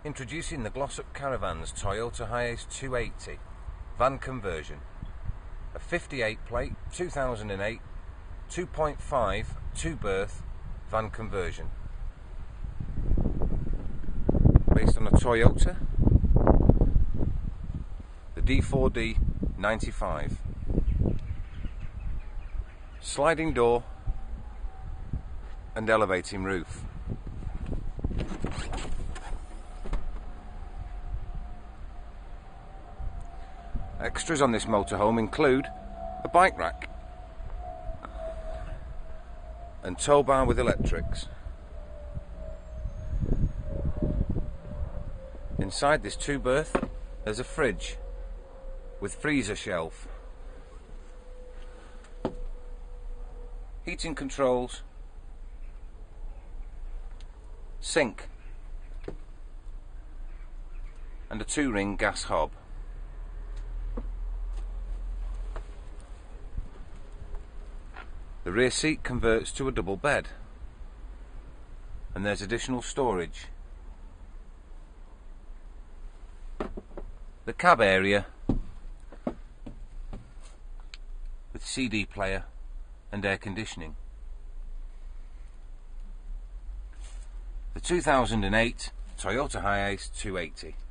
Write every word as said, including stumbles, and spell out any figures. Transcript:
Introducing the Glossop Caravan's Toyota Hiace two eighty van conversion. A fifty-eight plate, two thousand eight, two point five, two berth van conversion. Based on a Toyota, the D four D ninety-five. Sliding door and elevating roof. Extras on this motorhome include a bike rack and tow bar with electrics. Inside this two berth there's a fridge with freezer shelf, heating controls, sink and a two ring gas hob. The rear seat converts to a double bed and there's additional storage. The cab area with C D player and air conditioning. The two thousand eight Toyota Hiace two eighty.